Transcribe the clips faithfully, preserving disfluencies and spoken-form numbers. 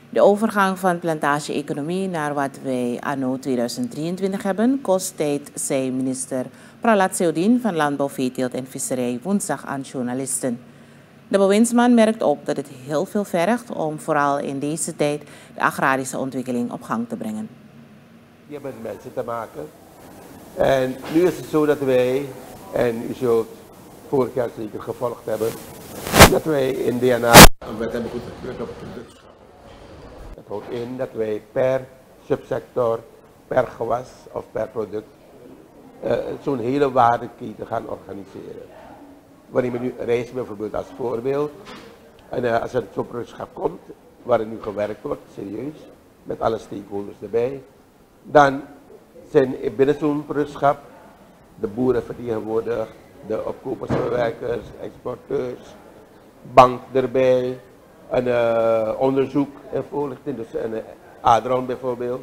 De overgang van plantage-economie naar wat wij anno tweeduizend drieëntwintig hebben, kost tijd, zei minister Pralat Seudien van Landbouw, Veeteelt en Visserij woensdag aan journalisten. De bewindsman merkt op dat het heel veel vergt om vooral in deze tijd de agrarische ontwikkeling op gang te brengen. Je hebt met mensen te maken. En nu is het zo dat wij, en u zult vorig jaar zeker gevolgd hebben, dat wij in D N A een wet hebben goedgekeurd op productschap. Dat houdt in dat wij per subsector, per gewas of per product uh, zo'n hele waardeketen gaan organiseren. Wanneer we nu rijst bijvoorbeeld als voorbeeld, en uh, als er zo'n productschap komt, waar er nu gewerkt wordt, serieus, met alle stakeholders erbij, dan zijn binnen zo'n productschap de boeren vertegenwoordigd, de opkopers, verwerkers, exporteurs, bank erbij, een uh, onderzoek en voorlichting, dus een uh, Adron bijvoorbeeld.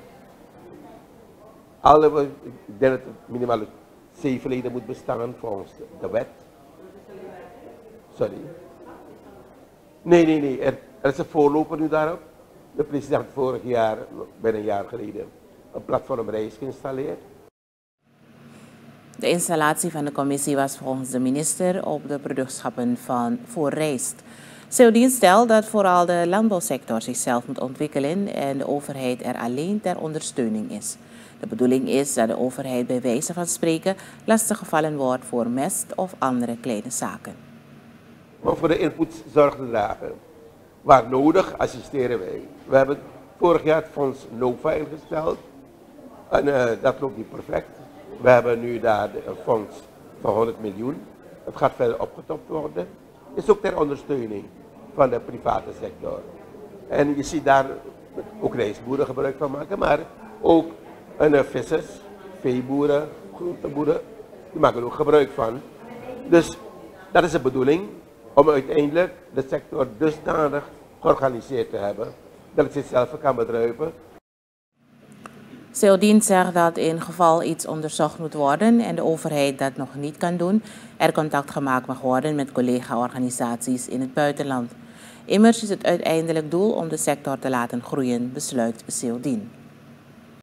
Alle, ik denk dat het minimaal zeven leden moet bestaan volgens de wet. Sorry. Nee, nee, nee, er, er is een voorloper nu daarop. De president heeft vorig jaar, bijna een jaar geleden, een platform rijst geïnstalleerd. De installatie van de commissie was volgens de minister op de productschappen van voor rijst. Seudien stelt dat vooral de landbouwsector zichzelf moet ontwikkelen en de overheid er alleen ter ondersteuning is. De bedoeling is dat de overheid bij wijze van spreken lastiggevallen wordt voor mest of andere kleine zaken. Om voor de input zorg te dragen. Waar nodig assisteren wij. We hebben vorig jaar het fonds NOVA ingesteld en uh, dat loopt niet perfect. We hebben nu daar een fonds van honderd miljoen. Het gaat verder opgetopt worden. Het is ook ter ondersteuning van de private sector. En je ziet daar ook rijstboeren gebruik van maken, maar ook uh, vissers, veeboeren, groenteboeren, die maken er ook gebruik van. Dus dat is de bedoeling, om uiteindelijk de sector dusdanig georganiseerd te hebben dat het zichzelf kan bedruipen. Seudien zegt dat in geval iets onderzocht moet worden en de overheid dat nog niet kan doen, er contact gemaakt mag worden met collega-organisaties in het buitenland. Immers is het uiteindelijk doel om de sector te laten groeien, besluit Seudien.